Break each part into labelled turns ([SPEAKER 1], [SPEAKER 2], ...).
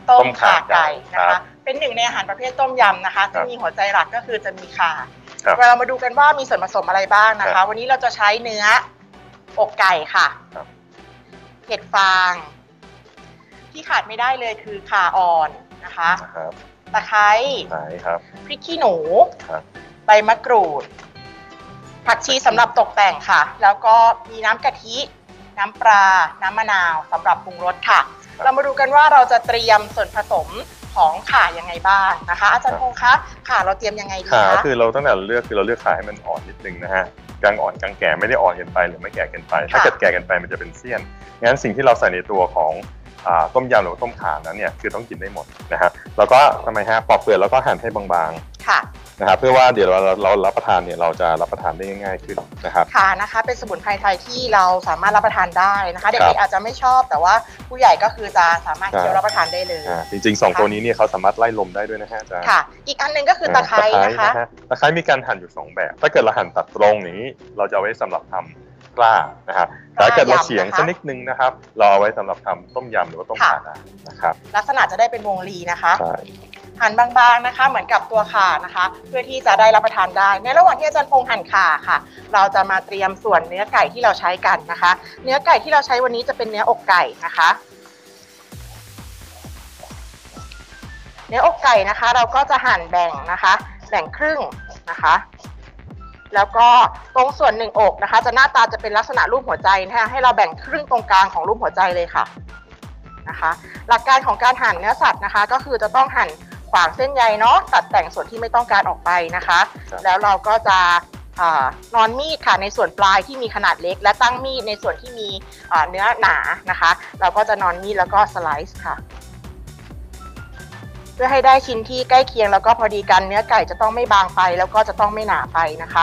[SPEAKER 1] ต้มข่าไก่นะคะเป็นหนึ่งในอาหารประเภทต้มยำนะคะที่มีหัวใจหลักก็คือจะมีข่าเรามาดูกันว่ามีส่วนผสมอะไรบ้างนะคะวันนี้เราจะใช้เนื้ออกไก่ค่ะเห็ดฟางที่ขาดไม่ได้เลยคือข่าอ่อนนะคะตะไคร้พริกขี้หนูใบมะกรูดผักชีสำหรับตกแต่งค่ะแล้วก็มีน้ำกะทิน้ำปลาน้ำมะนาวสำหรับปรุงรสค่ะเรามาดูกันว่าเราจะเตรียมส่วนผสมของข่ายังไงบ้างนะคะอาจารย์พงษ์คะข่าเราเตรียมยังไงดีคะ
[SPEAKER 2] คือเราตั้งแต่เลือกข่าให้มันอ่อนนิดนึงนะฮะกลางอ่อนกลางแก่ไม่ได้อ่อนเกินไปหรือไม่แก่เกินไปถ้าเกิดแก่เกินไปมันจะเป็นเสี้ยนงั้นสิ่งที่เราใส่ในตัวของต้มยำหรือต้มข่านั้นเนี่ยคือต้องกินได้หมดนะฮะแล้วก็ทำไมฮะปอกเปลือกแล้วก็หั่นให้บางๆค่ะนะครับเพื่อว่าเดี๋ยวเรารับประทานเนี่ยเราจะรับประทานได้ง่ายขึ้นนะครับ
[SPEAKER 1] ค่ะนะคะเป็นสมุนไพรไทยที่เราสามารถรับประทานได้นะคะเด็กๆอาจจะไม่ชอบแต่ว่าผู้ใหญ่ก็คือจะสามารถเคี้ยวรับประทานได้เลย
[SPEAKER 2] จริงๆ2ตัวนี้เนี่ยเขาสามารถไล่ลมได้ด้วยนะฮะอาจารย์
[SPEAKER 1] ค่ะอีกอันนึงก็คือตะไคร้นะคะ
[SPEAKER 2] ตะไคร้มีการหั่นอยู่2แบบถ้าเกิดเราหั่นตัดตรงนี้เราจะเอาไว้สำหรับทำกล้านะครับแต่ถ้าเกิดเราเฉียงสักนิดนึงนะครับเราเอาไว้สำหรับทำต้มยำหรือว่าต้มข่านะครับ
[SPEAKER 1] ลักษณะจะได้เป็นวงรีนะคะหั่นบางๆนะคะเหมือนกับตัวข่านะคะเพื่อที่จะได้รับประทานได้ในระหว่างที่อาจารย์พงษ์หั่นข่าค่ะเราจะมาเตรียมส่วนเนื้อไก่ที่เราใช้กันนะคะเนื้อไก่ที่เราใช้วันนี้จะเป็นเนื้ออกไก่นะคะเนื้ออกไก่นะคะเราก็จะหั่นแบ่งนะคะแบ่งครึ่งนะคะแล้วก็ตรงส่วนหนึ่งอกนะคะจะหน้าตาจะเป็นลักษณะรูปหัวใจนะคะให้เราแบ่งครึ่งตรงกลางของรูปหัวใจเลยค่ะนะคะหลักการของการหั่นเนื้อสัตว์นะคะก็คือจะต้องหั่นขวางเส้นใยเนาะตัดแต่งส่วนที่ไม่ต้องการออกไปนะคะแล้วเราก็จะนอนมีดค่ะในส่วนปลายที่มีขนาดเล็กและตั้งมีดในส่วนที่มีเนื้อหนานะคะเราก็จะนอนมีดแล้วก็สไลซ์ค่ะเพื่อให้ได้ชิ้นที่ใกล้เคียงแล้วก็พอดีกันเนื้อไก่จะต้องไม่บางไปแล้วก็จะต้องไม่หนาไปนะคะ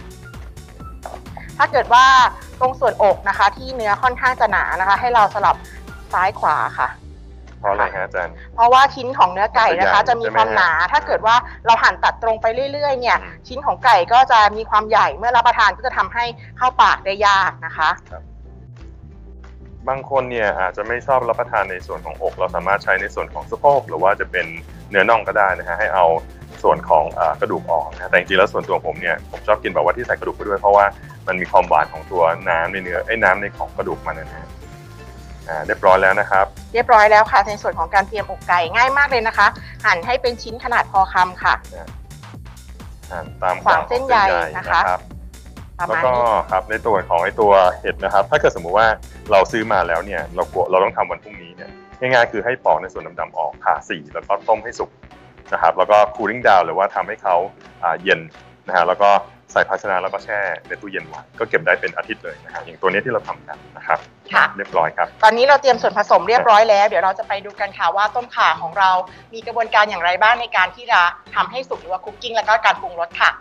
[SPEAKER 1] ถ้าเกิดว่าตรงส่วนอกนะคะที่เนื้อค่อนข้างจะหนานะคะให้เราสลับซ้ายขวาค่ะ
[SPEAKER 2] เพราะอะไรฮะอาจารย์
[SPEAKER 1] เพราะว่าชิ้นของเนื้อไก่นะคะจะมีความหนาถ้าเกิดว่าเราหั่นตัดตรงไปเรื่อยๆเนี่ยชิ้นของไก่ก็จะมีความใหญ่เมื่อรับประทานก็จะทำให้เข้าปากได้ยากนะคะ
[SPEAKER 2] บางคนเนี่ยอาจจะไม่ชอบรับประทานในส่วนของอกเราสามารถใช้ในส่วนของสะโพกหรือว่าจะเป็นเนื้อน่องก็ได้นะฮะให้เอาส่วนของกระดูกออกนะแต่จริงๆแล้วส่วนตัวผมเนี่ยผมชอบกินแบบว่าที่ใส่กระดูกไปด้วยเพราะว่ามันมีความหวานของตัวน้ำในเนื้อน้ำในของกระดูกมันนะฮะเรียบร้อยแล้วนะครับ
[SPEAKER 1] เรียบร้อยแล้วค่ะในส่วนของการเตรียมอกไก่ง่ายมากเลยนะคะหั่นให้เป็นชิ้นขนาดพอคำค่ะ
[SPEAKER 2] ตาม
[SPEAKER 1] ขวางเส้นใยนะคะ
[SPEAKER 2] แล้วก็ครับในตัวของตัวเห็ดนะครับถ้าเกิดสมมุติว่าเราซื้อมาแล้วเนี่ยเราต้องทำวันพรุ่งนี้เนี่ยง่ายๆคือให้ปอกในส่วนดำๆออกผ่าสีแล้วก็ต้มให้สุกนะครับแล้วก็ cooling down หรือว่าทำให้เขาเย็นนะฮะแล้วก็ใส่ภาชนะแล้วก็แช่ในตู้เย็นไว้ก็เก็บได้เป็นอาทิตย์เลยนะฮะอย่างตัวนี้ที่เราทำกันนะครับเรียบร้อยครับ
[SPEAKER 1] ตอนนี้เราเตรียมส่วนผสมเรียบร้อยแล้วเดี๋ยวเราจะไปดูกันค่ะว่าต้มข่าของเรามีกระบวนการอย่างไรบ้างในการที่จะทำให้สุกหรือว่าคุกกิ้งแล้วก็การปรุงรสค่ะ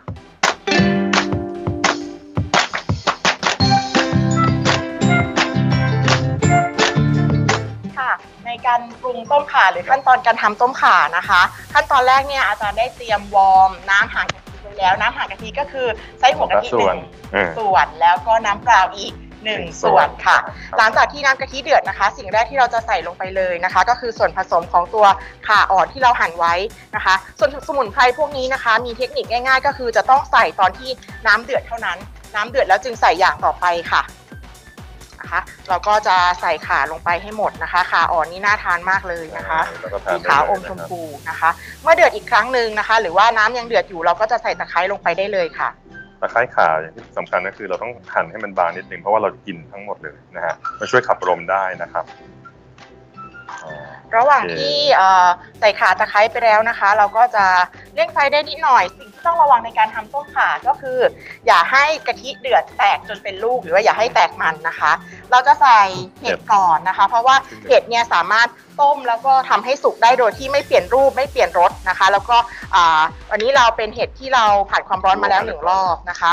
[SPEAKER 1] ในการปรุงต้มข่าหรือขั้นตอนการทำต้มข่านะคะขั้นตอนแรกเนี่ยอาจารย์ได้เตรียมวอร์มน้ำห่างกะทิไว้แล้วน้ำห่างกะทิก็คือใช้หัวกะทิ1 ส่วนแล้วก็น้ำเปล่าอีก1 ส่วนค่ะหลังจากที่น้ำกะทิเดือดนะคะสิ่งแรกที่เราจะใส่ลงไปเลยนะคะก็คือส่วนผสมของตัวข่าอ่อนที่เราหั่นไว้นะคะส่วนสมุนไพรพวกนี้นะคะมีเทคนิคง่ายๆก็คือจะต้องใส่ตอนที่น้ำเดือดเท่านั้นน้ำเดือดแล้วจึงใส่อย่างต่อไปค่ะนะคะเราก็จะใส่ข่าลงไปให้หมดนะคะข่าอ่อนนี่น่าทานมากเลยนะคะสีขาวอมชมพูนะคะเมื่อเดือดอีกครั้งหนึ่งนะคะหรือว่าน้ำยังเดือดอยู่เราก็จะใส่ตะไคร้ลงไปได้เลยค่ะ
[SPEAKER 2] ตะไคร้ข่าอย่างที่สำคัญก็คือเราต้องหั่นให้มันบางนิดนึงเพราะว่าเรากินทั้งหมดเลยนะฮะมาช่วยขับลมได้นะครับ
[SPEAKER 1] ระหว่างที่ใส่ข่าตะไคร้ไปแล้วนะคะเราก็จะเร่งไฟได้นิดหน่อยสิ่งที่ต้องระวังในการทำต้มข่าก็คืออย่าให้กะทิเดือดแตกจนเป็นลูกหรือว่าอย่าให้แตกมันนะคะเราจะใส่เห็ดก่อนนะคะเพราะว่าเห็ดเนี่ยสามารถต้มแล้วก็ทำให้สุกได้โดยที่ไม่เปลี่ยนรูปไม่เปลี่ยนรสนะคะแล้วก็วันนี้เราเป็นเห็ดที่เราผ่านความร้อนมาแล้ว1 รอบนะคะ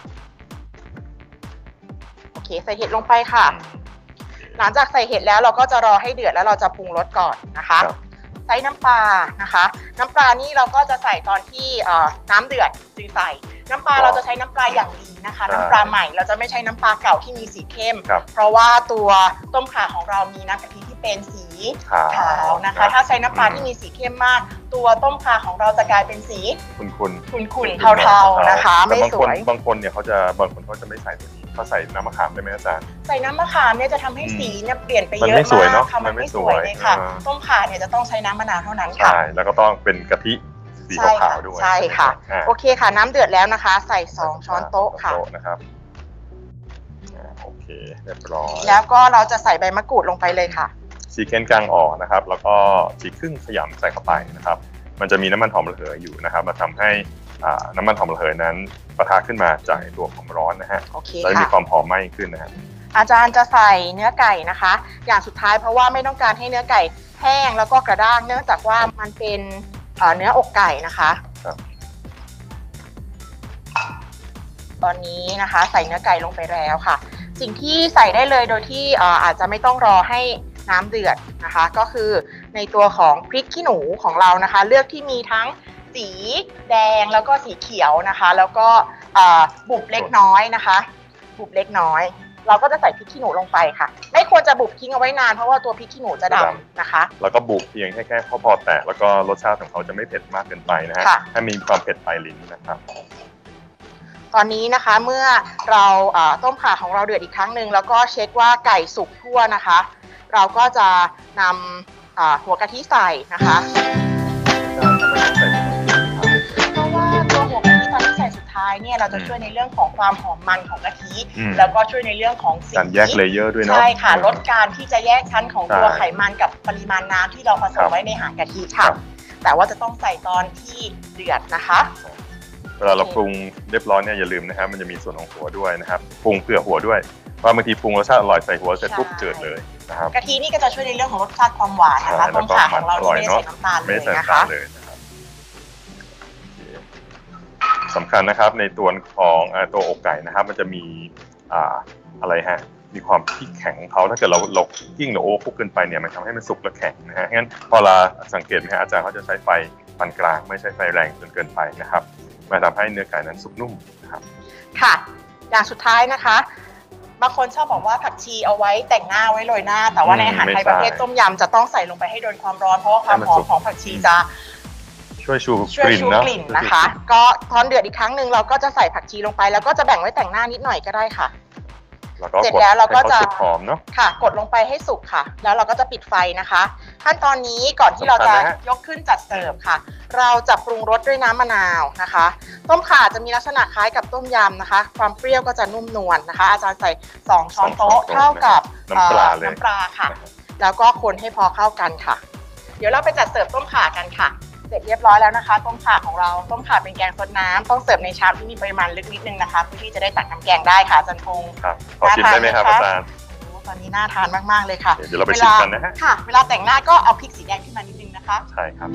[SPEAKER 1] โอเคใส่เห็ดลงไปค่ะหลังจากใส่เห็ดแล้วเราก็จะรอให้เดือดแล้วเราจะปรุงรสก่อนนะคะใช้น้ำปลานะคะน้ำปลานี่เราก็จะใส่ตอนที่น้ำเดือดจึงใส่น้ำปลาเราจะใช้น้ำปลาอย่างดีนะคะน้ำปลาใหม่เราจะไม่ใช้น้ำปลาเก่าที่มีสีเข้มเพราะว่าตัวต้มข่าของเรามีน้ำกะทิที่เป็นสีขาวนะคะถ้าใช้น้ำปลาที่มีสีเข้มมากตัวต้มข่าของเราจะกลายเป็นสีขุ่นๆเทาๆนะคะไม่สวย
[SPEAKER 2] บางคนเนี่ยเขาจะไม่ใส่ตัวนี้เขาใส่น้ำมะขามได้ไหมอาจารย์
[SPEAKER 1] ใส่น้ำมะขามเนี่ยจะทำให้สีเนี่ยเปลี่ยนไปเยอะมากค่ะมันไม่สวยเลยค่ะต้มข่าเนี่ยจะต้องใช้น้ำมะนาวเท่านั้นค่ะ
[SPEAKER 2] ใช่แล้วก็ต้องเป็นกะทิสีขาวด้วย
[SPEAKER 1] ใช่ค่ะโอเคค่ะน้ำเดือดแล้วนะคะใส่2 ช้อนโต๊ะค่ะ
[SPEAKER 2] นะครับโอเคเรียบร้อย
[SPEAKER 1] แล้วก็เราจะใส่ใบมะกรูดลงไปเลยค่ะ
[SPEAKER 2] ฉีกเกล็ดกลางออกนะครับแล้วก็ฉีกครึ่งขยำใส่เข้าไปนะครับมันจะมีน้ำมันหอมระเหยอยู่นะครับมาทำให้น้ำมันหอมระเหยนั้นปะทะขึ้นมาจากตัวความร้อนนะฮะแล้วมีความหอมไหม้ขึ้นนะฮะ
[SPEAKER 1] อาจารย์จะใส่เนื้อไก่นะคะอย่างสุดท้ายเพราะว่าไม่ต้องการให้เนื้อไก่แห้งแล้วก็กระด้างเนื่องจากว่ามันเป็นเนื้ออกไก่นะคะตอนนี้นะคะใส่เนื้อไก่ลงไปแล้วค่ะสิ่งที่ใส่ได้เลยโดยที่อาจจะไม่ต้องรอให้น้ำเดือดนะคะก็คือในตัวของพริกขี้หนูของเรานะคะเลือกที่มีทั้งสีแดงแล้วก็สีเขียวนะคะแล้วก็บุบเล็กน้อยนะคะบุบเล็กน้อยเราก็จะใส่พริกขี้หนูลงไปค่ะไม่ควรจะบุบทิ้งเอาไว้นานเพราะว่าตัวพริกขี้หนูจะดำนะคะ
[SPEAKER 2] แล้วก็บุบเพียงแค่พอแตะแล้วก็รสชาติของเขาจะไม่เผ็ดมากเกินไปนะฮะให้มีความเผ็ดปลายลิ้นนะครับ
[SPEAKER 1] ตอนนี้นะคะเมื่อเราต้มข่าของเราเดือดอีกครั้งหนึ่งแล้วก็เช็คว่าไก่สุกทั่วนะคะเราก็จะนำหัวกะทิใส่นะคะเพราะว่าตัวหัวกะทิตอนที่ใส่สุดท้ายเนี่ยเราจะช่วยในเรื่องของความหอมมันของกะทิแล้วก็ช่วยในเรื่องของสี
[SPEAKER 2] การแยกเลเยอร์ด้วยเนาะ
[SPEAKER 1] ใช่ค่ะลดการที่จะแยกชั้นของตัวไขมันกับปริมาณน้ำที่เราผสมไว้ในหางกะทิค่ะแต่ว่าจะต้องใส่ตอนที่เดือดนะคะ
[SPEAKER 2] เวลาเราปรุงเรียบร้อยเนี่ยอย่าลืมนะครับมันจะมีส่วนของหัวด้วยนะครับปรุงเผื่อหัวด้วยเพราะบางทีปรุงรสชาติอร่อยใส่หัวเสร็จปุ๊บเกิดเลยนะครับ
[SPEAKER 1] กะทินี่ก็จะช่วยในเรื่องของรสชาติความหวานนะคะต้มข่าของเราไม่ได้ใส่น้ำตาลเลยนะคะ
[SPEAKER 2] สำคัญนะครับในตัวของตัวอกไก่นะครับมันจะมีอะไรฮะมีความที่แข็งเขาถ้าเกิดเรายิ่งเราโอ้คุกเกินไปเนี่ยมันทำให้มันสุกและแข็งนะฮะงั้นพอเราสังเกตไหมฮะอาจารย์เขาจะใช้ไฟปานกลางไม่ใช่ไฟแรงจนเกินไปนะครับมาทำให้เนื้อไก่นั้นสุกนุ่มนะครับ
[SPEAKER 1] ค่ะอย่างสุดท้ายนะคะบางคนชอบบอกว่าผักชีเอาไวแต่งหน้าไว้โรยหน้าแต่ว่าในอาหารไทยประเภทต้มยำจะต้องใส่ลงไปให้โดนความร้อนเพราะว่าความหอมของผักชีจะ
[SPEAKER 2] ช่วยชูกลิ่น
[SPEAKER 1] นะคะก็ตอนเดือดอีกครั้งหนึ่งเราก็จะใส่ผักชีลงไปแล้วก็จะแบ่งไว้แต่งหน้านิดหน่อยก็ได้ค่ะเสร็จแล้วเราก็จะค่ะกดลงไปให้สุกค่ะแล้วเราก็จะปิดไฟนะคะขั้นตอนนี้ก่อนที่เราจะยกขึ้นจัดเสิร์ฟค่ะเราจะปรุงรสด้วยน้ำมะนาวนะคะต้มข่าจะมีลักษณะคล้ายกับต้มยำนะคะความเปรี้ยวก็จะนุ่มนวลนะคะอาจารย์ใส่2 ช้อนโต๊ะเท่ากับ
[SPEAKER 2] น้ำปลา
[SPEAKER 1] ค่ะแล้วก็คนให้พอเข้ากันค่ะเดี๋ยวเราไปจัดเสิร์ฟต้มข่ากันค่ะเสร็จเรียบร้อยแล้วนะคะต้มข่าของเราต้มข่าเป็นแกงซดน้ำต้องเสิร์ฟในชามที่มีปริมาณลึกนิดนึงนะคะเพื่อที่จะได้ตักน้ำแกงได้ค่ะอาจารย์พงศ์
[SPEAKER 2] ครับขอชิมได้ไหมครับอาจารย์
[SPEAKER 1] ตอนนี้น่าทานมากๆเลยค่ะ
[SPEAKER 2] เดี๋ยวเราไปชิมกันนะฮะ
[SPEAKER 1] ค่ะเวลาแต่งหน้าก็เอาพริกสีแดงขึ้นมานิดนึงนะคะ
[SPEAKER 2] ใช่ครับ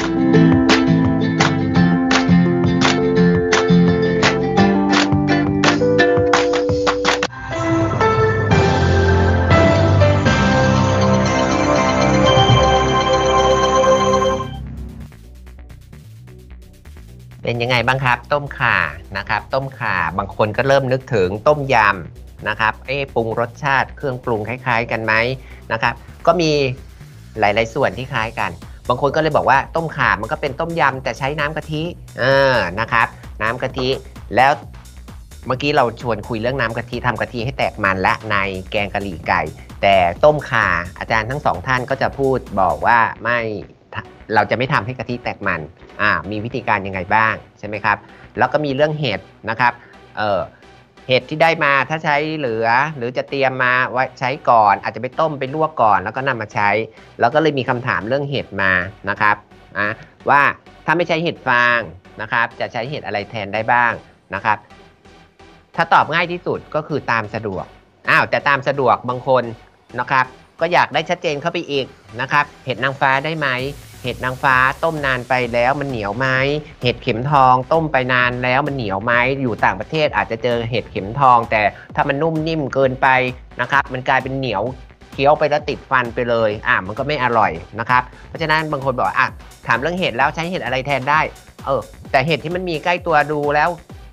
[SPEAKER 3] เป็นยังไงบ้างครับต้มข่านะครับต้มข่าบางคนก็เริ่มนึกถึงต้มยำนะครับปรุงรสชาติเครื่องปรุงคล้ายๆกันไหมนะครับก็มีหลายๆส่วนที่คล้ายกันบางคนก็เลยบอกว่าต้มข่ามันก็เป็นต้มยำแต่ใช้น้ำกะทินะครับน้ำกะทิแล้วเมื่อกี้เราชวนคุยเรื่องน้ำกะทิทำกะทิให้แตกมันและในแกงกะหรี่ไก่แต่ต้มข่าอาจารย์ทั้ง2ท่านก็จะพูดบอกว่าไม่เราจะไม่ทำให้กะทิแตกมันมีวิธีการยังไงบ้างใช่ไหมครับแล้วก็มีเรื่องเห็ดนะครับเห็ดที่ได้มาถ้าใช้เหลือหรือจะเตรียมมาไว้ใช้ก่อนอาจจะไปต้มไปลวกก่อนแล้วก็นำมาใช้แล้วก็เลยมีคำถามเรื่องเห็ดมานะครับว่าถ้าไม่ใช้เห็ดฟางนะครับจะใช้เห็ดอะไรแทนได้บ้างนะครับถ้าตอบง่ายที่สุดก็คือตามสะดวกแต่ตามสะดวกบางคนนะครับก็อยากได้ชัดเจนเข้าไปอีกนะครับเห็ดนางฟ้าได้ไหมเห็ดนางฟ้าต้มนานไปแล้วมันเหนียวไหมเห็ดเข็มทองต้มไปนานแล้วมันเหนียวไหมอยู่ต่างประเทศอาจจะเจอเห็ดเข็มทองแต่ถ้ามันนุ่มนิ่มเกินไปนะครับมันกลายเป็นเหนียวเคี้ยวไปแล้วติดฟันไปเลยมันก็ไม่อร่อยนะครับเพราะฉะนั้นบางคนบอกถามเรื่องเห็ดแล้วใช้เห็ดอะไรแทนได้แต่เห็ดที่มันมีใกล้ตัวดูแล้ว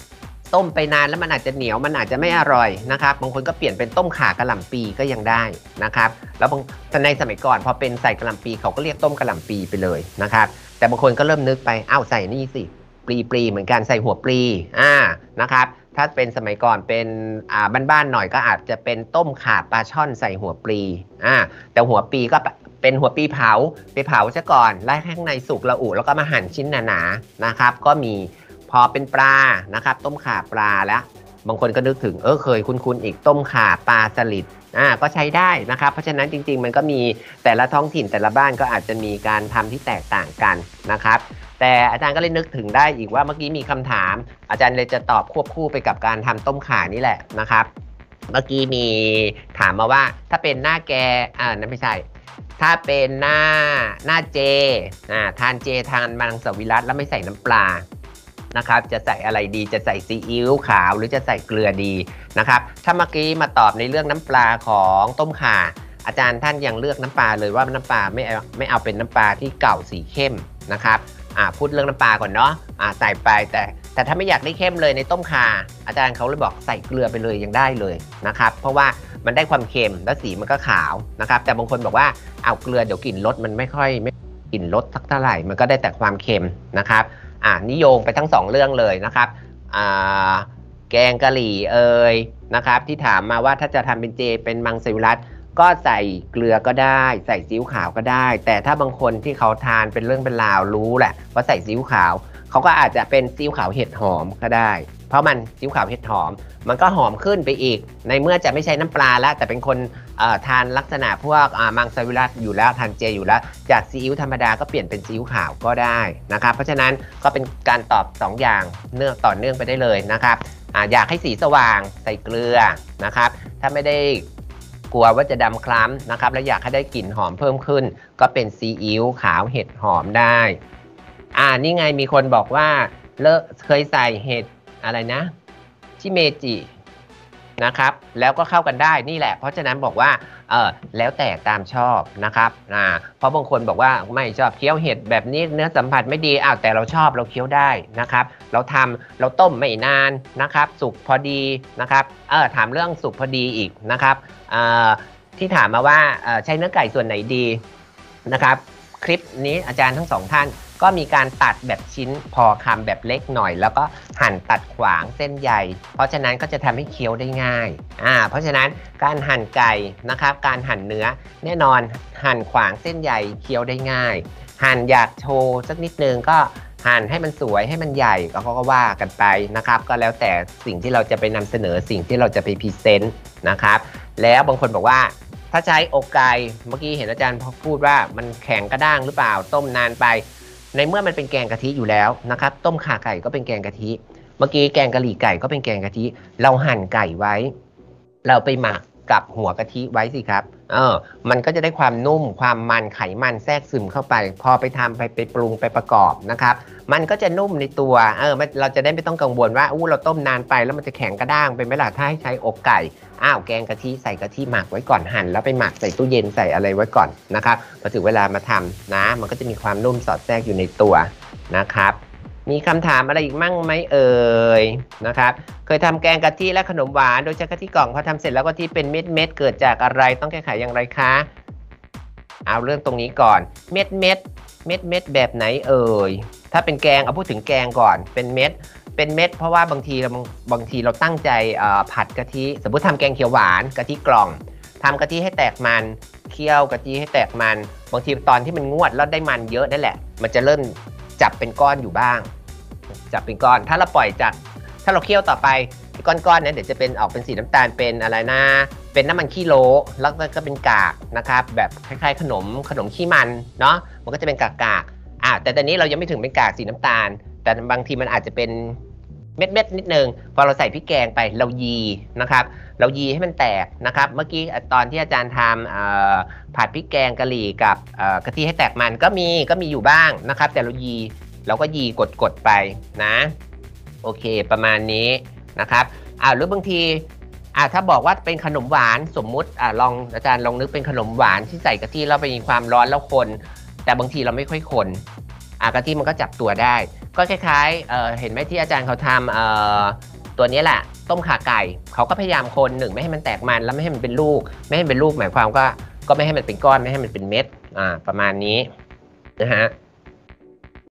[SPEAKER 3] ต้มไปนานแล้วมันอาจจะเหนียวมันอาจจะไม่อร่อยนะครับบางคนก็เปลี่ยนเป็นต้มข่ากะหล่ำปีก็ยังได้นะครับแล้วในสมัยก่อนพอเป็นใส่กะหล่ำปีเขาก็เรียกต้มกะหล่ำปีไปเลยนะครับแต่บางคนก็เริ่มนึกไปใส่นี่สิปลีเหมือนกันใส่หัวปลีนะครับถ้าเป็นสมัยก่อนเป็นบ้านๆหน่อยก็อาจจะเป็นต้มข่าปลาช่อนใส่หัวปลีแต่หัวปลีก็เป็นหัวปลีเผาไปเผาซะก่อนไล่ข้างในสุกละอุแล้วก็มาหั่นชิ้นหนาๆนะครับก็มีพอเป็นปลานะครับต้มข่าปลาแล้วบางคนก็นึกถึงเคยคุ้นๆอีกต้มข่าปลาสลิดก็ใช้ได้นะครับเพราะฉะนั้นจริงๆมันก็มีแต่ละท้องถิ่นแต่ละบ้านก็อาจจะมีการทำที่แตกต่างกันนะครับแต่อาจารย์ก็เลยนึกถึงได้อีกว่าเมื่อกี้มีคำถามอาจารย์เลยจะตอบควบคู่ไปกับการทำต้มข่านี่แหละนะครับเมื่อกี้มีถามมาว่าถ้าเป็นหน้าแกนั่นไม่ใช่ถ้าเป็นหน้าเจทานเจทานมังสวิรัติแล้วไม่ใส่น้ำปลานะครับจะใส่อะไรดีจะใส่ซีอิ๊วขาวหรือจะใส่เกลือดีนะครับถ้าเมื่อกี้มาตอบในเรื่องน้ำปลาของต้มข่าอาจารย์ท่านยังเลือกน้ำปลาเลยว่าน้ำปลาไม่เอาเป็นน้ำปลาที่เก่าสีเข้มนะครับพูดเรื่องน้ำปลาก่อนเนาะใส่ไปแต่ถ้าไม่อยากได้เข้มเลยในต้มข่าอาจารย์เขาเลยบอกใส่เกลือไปเลยยังได้เลยนะครับเพราะว่ามันได้ความเค็มและสีมันก็ขาวนะครับแต่บางคนบอกว่าเอาเกลือเดี๋ยวกลิ่นรสมันไม่กลิ่นรสสักเท่าไหร่มันก็ได้แต่ความเค็มนะครับนิยมไปทั้ง2เรื่องเลยนะครับแกงกะหรี่นะครับที่ถามมาว่าถ้าจะทำเป็นเจเป็นมังสวิรัติก็ใส่เกลือก็ได้ใส่ซีอิ๊วขาวก็ได้แต่ถ้าบางคนที่เขาทานเป็นเรื่องเป็นราวรู้แหละว่าใส่ซีอิ๊วขาวเขาก็อาจจะเป็นซีอิ๊วขาวเห็ดหอมก็ได้เพราะมันซีอิ๊วขาวเห็ดหอมมันก็หอมขึ้นไปอีกในเมื่อจะไม่ใช่น้ำปลาแล้วแต่เป็นคนทานลักษณะพวกมังสวิรัติอยู่แล้วทานเจอยู่แล้วจากซีอิ๊วธรรมดาก็เปลี่ยนเป็นซีอิ๊วขาวก็ได้นะครับเพราะฉะนั้นก็เป็นการตอบ2อย่างต่อเนื่องไปได้เลยนะครับอยากให้สีสว่างใส่เกลือนะครับถ้าไม่ได้กลัวว่าจะดำคล้ำนะครับแล้วอยากให้ได้กลิ่นหอมเพิ่มขึ้นก็เป็นซีอิ๊วขาวเห็ดหอมได้นี่ไงมีคนบอกว่าเคยใส่เห็ดอะไรนะชิเมจินะครับแล้วก็เข้ากันได้นี่แหละเพราะฉะนั้นบอกว่าแล้วแต่ตามชอบนะครับเพราะบางคนบอกว่าไม่ชอบเคี้ยวเห็ดแบบนี้เนื้อสัมผัสไม่ดีแต่เราชอบเราเคี้ยวได้นะครับเราต้มไม่นานนะครับสุกพอดีนะครับถามเรื่องสุกพอดีอีกนะครับที่ถามมาว่าใช้เนื้อไก่ส่วนไหนดีนะครับคลิปนี้อาจารย์ทั้ง2ท่านก็มีการตัดแบบชิ้นพอคำแบบเล็กหน่อยแล้วก็หั่นตัดขวางเส้นใหญ่เพราะฉะนั้นก็จะทำให้เคี้ยวได้ง่ายเพราะฉะนั้นการหั่นไก่นะครับการหั่นเนื้อแน่นอนหั่นขวางเส้นใหญ่เคี้ยวได้ง่ายหั่นอยากโชว์สักนิดนึงก็หั่นให้มันสวยให้มันใหญ่ก็ว่ากันไปนะครับก็แล้วแต่สิ่งที่เราจะไปนำเสนอสิ่งที่เราจะไปพรีเซนต์นะครับแล้วบางคนบอกว่าถ้าใช้อกไก่เมื่อกี้เห็นอาจารย์พูดว่ามันแข็งกระด้างหรือเปล่าต้มนานไปในเมื่อมันเป็นแกงกะทิอยู่แล้วนะครับต้มข่าไก่ก็เป็นแกงกะทิเมื่อกี้แกงกะหรี่ไก่ก็เป็นแกงกะทิเราหั่นไก่ไว้เราไปหมักกับหัวกะทิไว้สิครับมันก็จะได้ความนุ่มความมันไขมันแทรกซึมเข้าไปพอไปทำไปปรุงไปประกอบนะครับมันก็จะนุ่มในตัวเราจะได้ไม่ต้องกังวลว่าเราต้มนานไปแล้วมันจะแข็งกระด้างไปไหมล่ะถ้าให้ใช้อกไก่แกงกะทิใส่กะทิหมักไว้ก่อนหั่นแล้วไปหมักใส่ตู้เย็นใส่อะไรไว้ก่อนนะครับพอถึงเวลามาทำนะมันก็จะมีความนุ่มสอดแทรกอยู่ในตัวนะครับมีคำถามอะไรอีกมั่งไหมนะครับเคยทำแกงกะทิและขนมหวานโดยใช้กะทิกล่องพอทำเสร็จแล้วกะทิเป็นเม็ดเกิดจากอะไรต้องแก้ไขอย่างไรคะเอาเรื่องตรงนี้ก่อนเม็ดแบบไหนถ้าเป็นแกงเอาพูดถึงแกงก่อนเป็นเม็ดเพราะว่าบางทีเราตั้งใจผัดกะทิสมมติทำแกงเขียวหวานกะทิกล่องทำกะทิให้แตกมันเคี่ยวกะทิให้แตกมันบางทีตอนที่มันงวดแล้วได้มันเยอะนั่นแหละมันจะเริ่มจับเป็นก้อนอยู่บ้างจับเป็นก้อนถ้าเราปล่อยจากถ้าเราเคี่ยวต่อไปก้อนนั้นเดี๋ยวจะเป็นออกเป็นสีน้ำตาลเป็นอะไรนะเป็นน้ำมันขี้โลแล้วก็เป็นกากนะครับแบบคล้ายๆขนมขี้มันเนาะมันก็จะเป็นกากแต่ตอนนี้เรายังไม่ถึงเป็นกากสีน้ำตาลแต่บางทีมันอาจจะเป็นเม็ดนิดนึงพอเราใส่พริกแกงไปเรายีนะครับเรายีให้มันแตกนะครับเมื่อกี้ตอนที่อาจารย์ทำผัดพริกแกงกะหรี่กับกะทิให้แตกมันก็มีอยู่บ้างนะครับแต่เราก็ยีกดไปนะโอเคประมาณนี้นะครับหรือบางทีถ้าบอกว่าเป็นขนมหวานสมมุติอาจารย์ลองนึกเป็นขนมหวานที่ใส่กะทิแล้วไปมีความร้อนแล้วคนแต่บางทีเราไม่ค่อยคนกะทิมันก็จับตัวได้ก็คล้ายๆเห็นไหมที่อาจารย์เขาทำตัวนี้แหละต้มข่าไก่เขาก็พยายามคนหนึ่งไม่ให้มันแตกมันแล้วไม่ให้มันเป็นลูกหมายความก็ไม่ให้มันเป็นก้อนไม่ให้มันเป็นเม็ดประมาณนี้นะฮะ